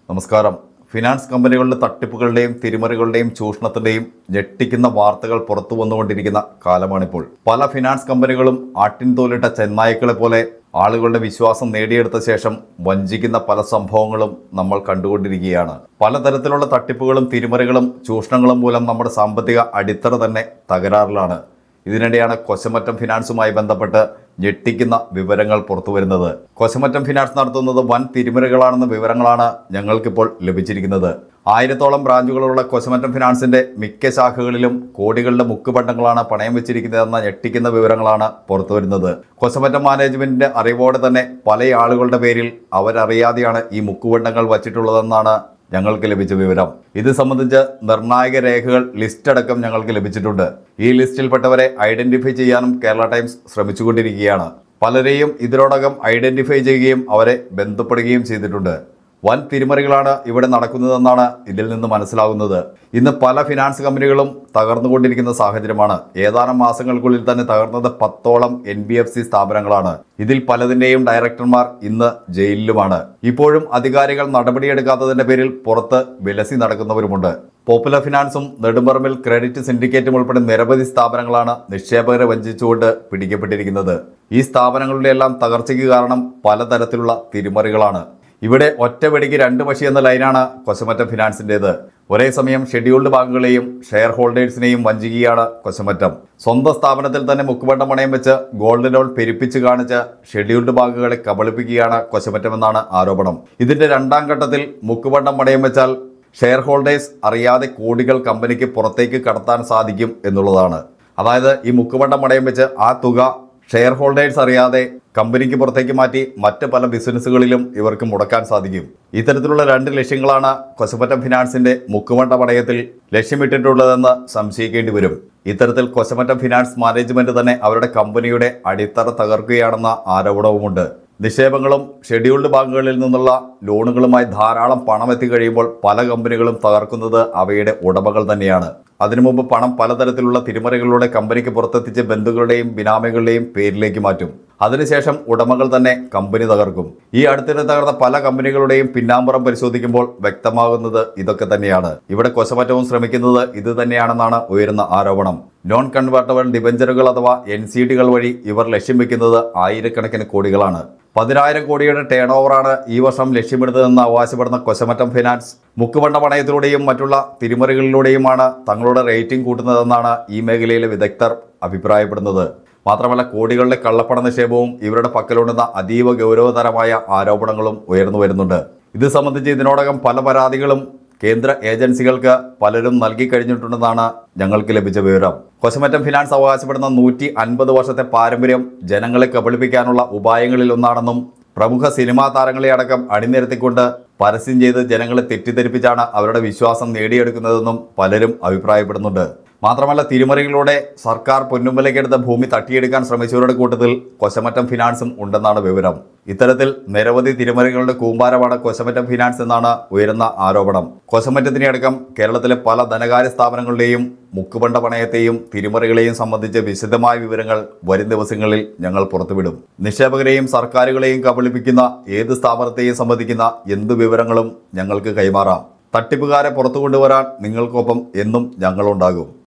നമസ്കാരം. ഫിനാൻസ് കമ്പനികളുടെ തട്ടിപ്പുകളുടെയും തിരിമറികളുടെയും ചൂഷണത്തിന്റെയും ഞെട്ടിക്കുന്ന വാർത്തകൾ പുറത്തു വന്നുകൊണ്ടിരിക്കുന്ന കാലമാണിപ്പോൾ. പല ഫിനാൻസ് കമ്പനികളും ആട്ടിൻ തോലിട്ട ചെന്നായ്ക്കളെ പോലെ ആളുകളുടെ വിശ്വാസം നേടിയെടുത്ത ശേഷം വഞ്ചിക്കുന്ന പല സംഭവങ്ങളും നമ്മൾ കണ്ടുകൊണ്ടിരിക്കുകയാണ്. പലതരത്തിലുള്ള തട്ടിപ്പുകളും തിരിമറികളും ചൂഷണങ്ങളും മൂലം നമ്മുടെ സാമ്പത്തിക അടിത്തറ തന്നെ തകരാറിലാണ്. ഇതിനിടെയാണ് കൊശമറ്റം ഫിനാൻസുമായി ബന്ധപ്പെട്ട് ഞെട്ടിക്കുന്ന വിവരങ്ങൾ പുറത്തു വരുന്നത്. കൊശമറ്റം ഫിനാൻസ് നടത്തുന്നത് വൻ തിരിമറികളാണെന്ന വിവരങ്ങളാണ് ഞങ്ങൾക്കിപ്പോൾ ലഭിച്ചിരിക്കുന്നത്. 1000-ഓളം ബ്രാഞ്ചുകളുള്ള കൊശമറ്റം ഫിനാൻസിന്റെ മിക്ക ശാഖകളിലും കോടികളുടെ മുക്കുപണ്ടങ്ങളാണ് പണയം വെച്ചിരിക്കുന്നതെന്ന ഞെട്ടിക്കുന്ന വിവരങ്ങളാണ് പുറത്തു വരുന്നത്. കൊശമറ്റം മാനേജ്മെന്റിന്റെ അറിവോടെ തന്നെ പല ആളുകളുടെ പേരിൽ അവരറിയാതെയാണ് ഈ മുക്കുപണ്ടങ്ങൾ വച്ചിട്ടുള്ളതെന്നാണ് ഞങ്ങൾക്ക് ലഭിച്ച വിവരം. ഇത് സംബന്ധിച്ച് നിർണായക രേഖകൾ ലിസ്റ്റ് അടക്കം ഞങ്ങൾക്ക് ലഭിച്ചിട്ടുണ്ട്. ഈ ലിസ്റ്റിൽപ്പെട്ടവരെ ഐഡന്റിഫൈ ചെയ്യാനും കേരള ടൈംസ് ശ്രമിച്ചുകൊണ്ടിരിക്കുകയാണ്. പലരെയും ഇതിനോടകം ഐഡന്റിഫൈ ചെയ്യുകയും അവരെ ബന്ധപ്പെടുകയും ചെയ്തിട്ടുണ്ട്. വൻ തിരിമറികളാണ് ഇവിടെ നടക്കുന്നതെന്നാണ് ഇതിൽ നിന്ന് മനസ്സിലാകുന്നത്. ഇന്ന് പല ഫിനാൻസ് കമ്പനികളും തകർന്നുകൊണ്ടിരിക്കുന്ന സാഹചര്യമാണ്. ഏതാനും മാസങ്ങൾക്കുള്ളിൽ തന്നെ തകർന്നത് 10ഓളം NBFC സ്ഥാപനങ്ങളാണ്. ഇതിൽ പലതിൻ്റെയും ഡയറക്ടർമാർ ഇന്ന് ജയിലിലുമാണ്. ഇപ്പോഴും അധികാരികൾ നടപടിയെടുക്കാത്തതിന്റെ പേരിൽ പുറത്ത് വിലസി നടക്കുന്നവരുമുണ്ട്. പോപ്പുലർ ഫിനാൻസും നെടുമ്പറമ്പിൽ ക്രെഡിറ്റ് സിൻഡിക്കേറ്റും ഉൾപ്പെടെ നിരവധി സ്ഥാപനങ്ങളാണ് നിക്ഷേപകരെ വഞ്ചിച്ചുകൊണ്ട് പിടിക്കപ്പെട്ടിരിക്കുന്നത്. ഈ സ്ഥാപനങ്ങളുടെ എല്ലാം തകർച്ചയ്ക്ക് കാരണം പലതരത്തിലുള്ള തിരിമറികളാണ്. ഇവിടെ ഒറ്റവെടിക്ക് 2 പക്ഷി എന്ന ലൈനാണ് കൊശമറ്റം ഫിനാൻസിൻ്റേത്. ഒരേ സമയം ഷെഡ്യൂൾഡ് ബാങ്കുകളെയും ഷെയർ ഹോൾഡേഴ്സിനെയും വഞ്ചിക്കുകയാണ് കൊശമറ്റം. സ്വന്തം സ്ഥാപനത്തിൽ തന്നെ മുക്കുപണ്ടം പണയം വെച്ച് ഗോൾഡ് ലോൺ പെരുപ്പിച്ച് കാണിച്ച് ഷെഡ്യൂൾഡ് ബാങ്കുകളെ കബളിപ്പിക്കുകയാണ് കൊശമറ്റമെന്നാണ് ആരോപണം. ഇതിന്റെ 2ാം ഘട്ടത്തിൽ മുക്കുപണ്ടം പണയം വെച്ചാൽ ഷെയർ ഹോൾഡേഴ്സ് അറിയാതെ കോടികൾ കമ്പനിക്ക് പുറത്തേക്ക് കടത്താൻ സാധിക്കും എന്നുള്ളതാണ്. അതായത് ഈ മുക്കുപണ്ടം പണയം വെച്ച് ആ തുക ഷെയർ ഹോൾഡേഴ്സ് അറിയാതെ കമ്പനിക്ക് പുറത്തേക്ക് മാറ്റി മറ്റ് പല ബിസിനസ്സുകളിലും ഇവർക്ക് മുടക്കാൻ സാധിക്കും. ഇത്തരത്തിലുള്ള 2 ലക്ഷ്യങ്ങളാണ് കൊശമറ്റം ഫിനാൻസിന്റെ മുക്കുപണ്ട പണയത്തിൽ ലക്ഷ്യമിട്ടിട്ടുള്ളതെന്ന് സംശയിക്കേണ്ടി വരും. ഇത്തരത്തിൽ കൊശമറ്റം ഫിനാൻസ് മാനേജ്മെന്റ് തന്നെ അവരുടെ കമ്പനിയുടെ അടിത്തറ തകർക്കുകയാണെന്ന ആരോപണവുമുണ്ട്. നിക്ഷേപങ്ങളും ഷെഡ്യൂൾഡ് ബാങ്കുകളിൽ നിന്നുള്ള ലോണുകളുമായി ധാരാളം പണം എത്തിക്കഴിയുമ്പോൾ പല കമ്പനികളും തകർക്കുന്നത് അവയുടെ ഉടമകൾ തന്നെയാണ്. അതിനു മുമ്പ് പണം പലതരത്തിലുള്ള തിരിമറികളിലൂടെ കമ്പനിക്ക് പുറത്തെത്തിച്ച് ബന്ധുക്കളുടെയും ബിനാമികളുടെയും പേരിലേക്ക് മാറ്റും. അതിനുശേഷം ഉടമകൾ തന്നെ കമ്പനി തകർക്കും. ഈ അടുത്തിടെ തകർന്ന പല കമ്പനികളുടെയും പിന്നാമ്പുറം പരിശോധിക്കുമ്പോൾ വ്യക്തമാകുന്നത് ഇതൊക്കെ തന്നെയാണ്. ഇവിടെ കൊശമറ്റവും ശ്രമിക്കുന്നത് ഇത് തന്നെയാണെന്നാണ് ഉയരുന്ന ആരോപണം. നോൺ കൺവേർട്ടബിൾ ഡിബഞ്ചറുകൾ അഥവാ NCDകൾ വഴി ഇവർ ലക്ഷ്യം വെക്കുന്നത് ആയിരക്കണക്കിന് കോടികളാണ്. 10,000 കോടിയുടെ ടേൺ ഓവറാണ് ഈ വർഷം ലക്ഷ്യമിടുന്നതെന്ന് അവകാശപ്പെടുന്ന കൊശമറ്റം ഫിനാൻസ് മുക്കുപണ്ട പണയത്തിലൂടെയും മറ്റുള്ള തിരിമറികളിലൂടെയുമാണ് തങ്ങളുടെ റേറ്റിംഗ് കൂട്ടുന്നതെന്നാണ് ഈ മേഖലയിലെ വിദഗ്ധർ അഭിപ്രായപ്പെടുന്നത്. മാത്രമല്ല കോടികളുടെ കള്ളപ്പണ നിക്ഷേപവും ഇവരുടെ പക്കലുണ്ടെന്ന അതീവ ഗൗരവതരമായ ആരോപണങ്ങളും ഉയർന്നു വരുന്നുണ്ട്. ഇത് സംബന്ധിച്ച് ഇതിനോടകം പല പരാതികളും കേന്ദ്ര ഏജൻസികൾക്ക് പലരും നൽകി കഴിഞ്ഞിട്ടുണ്ടെന്നാണ് ഞങ്ങൾക്ക് ലഭിച്ച വിവരം. കൊശമറ്റം ഫിനാൻസ് അവകാശപ്പെടുന്ന 150 വർഷത്തെ പാരമ്പര്യം ജനങ്ങളെ കബളിപ്പിക്കാനുള്ള ഉപായങ്ങളിൽ ഒന്നാണെന്നും പ്രമുഖ സിനിമാ താരങ്ങളെ അടക്കം അണിനിരത്തിക്കൊണ്ട് പരസ്യം ചെയ്ത് ജനങ്ങളെ തെറ്റിദ്ധരിപ്പിച്ചാണ് അവരുടെ വിശ്വാസം നേടിയെടുക്കുന്നതെന്നും പലരും അഭിപ്രായപ്പെടുന്നുണ്ട്. മാത്രമല്ല തിരിമറികളിലൂടെ സർക്കാർ പൊന്നുമ്പലേക്കെടുത്ത ഭൂമി തട്ടിയെടുക്കാൻ ശ്രമിച്ചവരുടെ കൂട്ടത്തിൽ കൊശമറ്റം ഫിനാൻസും ഉണ്ടെന്നാണ് വിവരം. ഇത്തരത്തിൽ നിരവധി തിരിമറികളുടെ കൂമ്പാരമാണ് കൊശമറ്റം ഫിനാൻസ് എന്നാണ് ഉയരുന്ന ആരോപണം. കൊശമറ്റത്തിനെ അടക്കം കേരളത്തിലെ പല ധനകാര്യ സ്ഥാപനങ്ങളുടെയും മുക്കുപണ്ട പണയത്തെയും തിരിമറികളെയും സംബന്ധിച്ച് വിശദമായ വിവരങ്ങൾ വരും ദിവസങ്ങളിൽ ഞങ്ങൾ പുറത്തുവിടും. നിക്ഷേപകരെയും സർക്കാരുകളെയും കബളിപ്പിക്കുന്ന ഏത് സ്ഥാപനത്തെയും സംബന്ധിക്കുന്ന എന്ത് വിവരങ്ങളും ഞങ്ങൾക്ക് കൈമാറാം. തട്ടിപ്പുകാരെ പുറത്തു കൊണ്ടുവരാൻ നിങ്ങൾക്കൊപ്പം എന്നും ഞങ്ങളുണ്ടാകും.